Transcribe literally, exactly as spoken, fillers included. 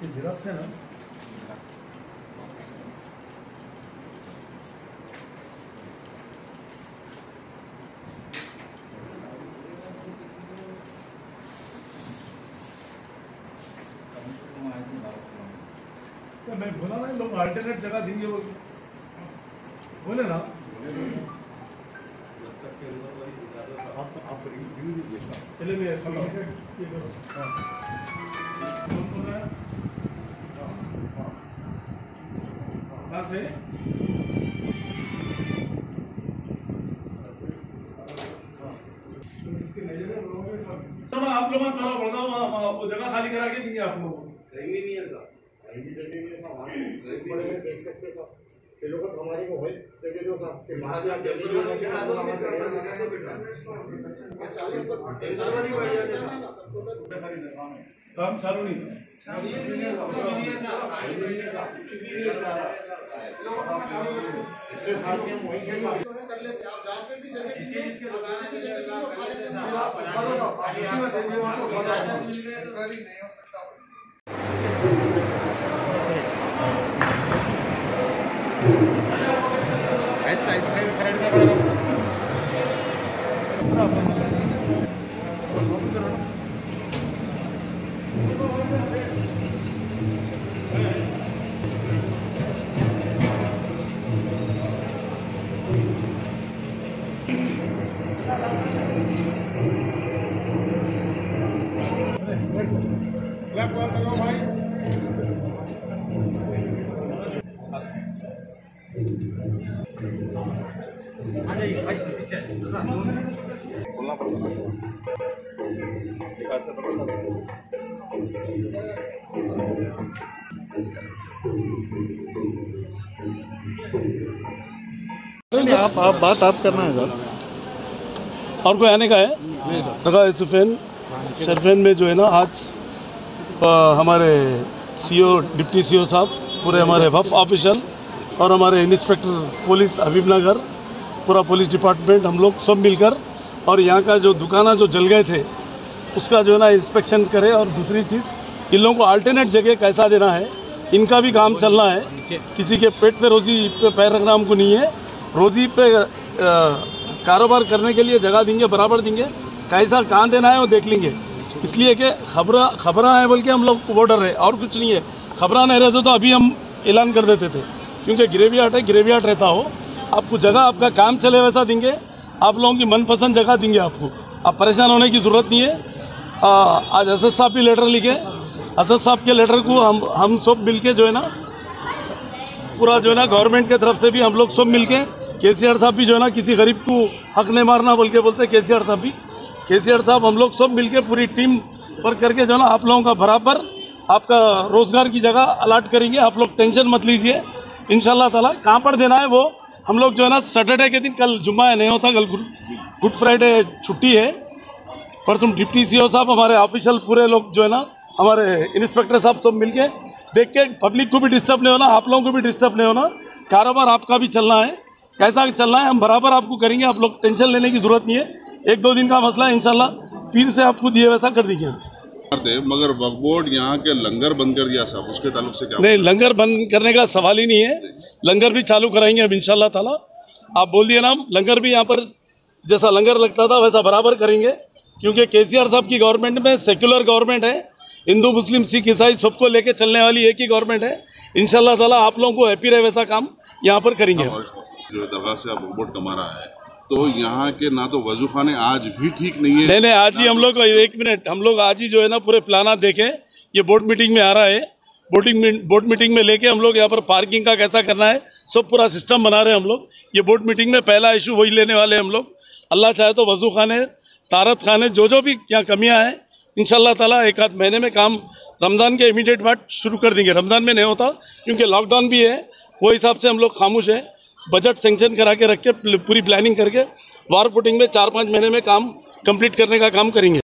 ये ज़ेरॉक्स है ना? तो मैं बोला ना लोग अल्टरनेट जगह देंगे बोल बोले ना। चले मैं ये करो। कहाँ से? आप लोग थोड़ा बढ़ा हुआ वो जगह खाली करा के देंगे आप लोगों को। नहीं है सर, देख सकते हैं साहब, ये लोग हमारे को है जगह जो साहब के बाहर आप काम चालू नहीं है। बोलना पड़ेगा नहीं, आप आप बात आप करना है सर। और कोई आने का है? नहीं सर। सुफेन शरफेन में जो है ना आज आ, हमारे सीओ डिप्टी सीओ साहब, पूरे हमारे वफ ऑफिशियल और हमारे इंस्पेक्टर पुलिस हबीब नगर, पूरा पुलिस डिपार्टमेंट, हम लोग सब मिलकर और यहाँ का जो दुकाना जो जल गए थे उसका जो है ना इंस्पेक्शन करें। और दूसरी चीज़, इन लोगों को अल्टरनेट जगह कैसा देना है, इनका भी काम चलना है। किसी के पेट पे रोज़ी पे पैर रखना हमको नहीं है। रोज़ी पे कारोबार करने के लिए जगह देंगे, बराबर देंगे। कैसा कहाँ देना है वो देख लेंगे। इसलिए कि खबरा खबरा है बोल के हम लोग को डर है, और कुछ नहीं है। खबरा नहीं रहते तो अभी हम ऐलान कर देते थे, क्योंकि ग्रेवियार्ड है, ग्रेवियार्ड रहता हो आपको जगह, आपका काम चले वैसा देंगे। आप लोगों की मनपसंद जगह देंगे आपको, आप परेशान होने की ज़रूरत नहीं है। आ, आज असद साहब भी लेटर लिखे, असद साहब के लेटर को हम हम सब मिलके जो है ना, पूरा जो है ना गवर्नमेंट के तरफ से भी हम लोग सब मिलके, केसीआर साहब भी जो है ना, किसी गरीब को हक नहीं मारना बोल के बोलते केसीआर साहब भी, केसीआर साहब हम लोग सब मिलके पूरी टीम वर्क करके जो है ना आप लोगों का बराबर आपका रोज़गार की जगह अलाट करेंगे। आप लोग टेंशन मत लीजिए, इंशाल्लाह ताला। कहाँ पर देना है वो हम लोग जो है ना, सैटरडे के दिन, कल जुम्मा है नहीं होता, कल गुड फ्राइडे छुट्टी है। परसों डिप्टी सीओ साहब, हमारे ऑफिशियल पूरे लोग जो है ना, हमारे इंस्पेक्टर साहब सब मिलके देख के, पब्लिक को भी डिस्टर्ब नहीं होना, आप लोगों को भी डिस्टर्ब नहीं होना, कारोबार आपका भी चलना है। कैसा चलना है हम बराबर आपको करेंगे, आप लोग टेंशन लेने की ज़रूरत नहीं है। एक दो दिन का मसला है, इंशाल्लाह पीर से आपको दिए वैसा कर देंगे। मगर वक्फ बोर्ड यहाँ के लंगर बंद कर दिया साहब, उसके ताल्लुक से क्या? नहीं, लंगर बंद करने का सवाल ही नहीं है। लंगर भी चालू कराएंगे अब इंशाल्लाह ताला। आप बोल दिए ना, लंगर भी यहाँ पर जैसा लंगर लगता था वैसा बराबर करेंगे, क्योंकि केसीआर साहब की गवर्नमेंट में सेक्युलर गवर्नमेंट है, हिंदू मुस्लिम सिख ईसाई सबको लेके चलने वाली एक ही गवर्नमेंट है। इंशाल्लाह ताला आप लोगों को हैप्पी रहे वैसा काम यहाँ पर करेंगे। जो दरगाह से आप वोट कमा रहा है, तो यहाँ के ना तो वजू खाने आज भी ठीक नहीं है। नहीं नहीं, आज ही हम लोग, एक मिनट, हम लोग आज ही जो है ना पूरे प्लाना देखें, ये बोर्ड मीटिंग में आ रहा है, बोर्डिंग बोर्ड मीटिंग में लेके हम लोग यहाँ पर पार्किंग का कैसा करना है सब पूरा सिस्टम बना रहे हैं हम लोग। ये बोर्ड मीटिंग में पहला इशू वही लेने वाले हम लोग। अल्लाह चाहे तो वजू खाने, तारत खाने, जो जो भी यहाँ कमियाँ हैं, इंशाल्लाह ताला एक आध महीने में काम रमज़ान के इमीडिएट बाद शुरू कर देंगे। रमज़ान में नहीं होता क्योंकि लॉकडाउन भी है, वो हिसाब से हम लोग खामोश हैं। बजट सेंक्शन करा के रख के पूरी प्लानिंग करके वार फुटिंग में चार पाँच महीने में काम कंप्लीट करने का काम करेंगे।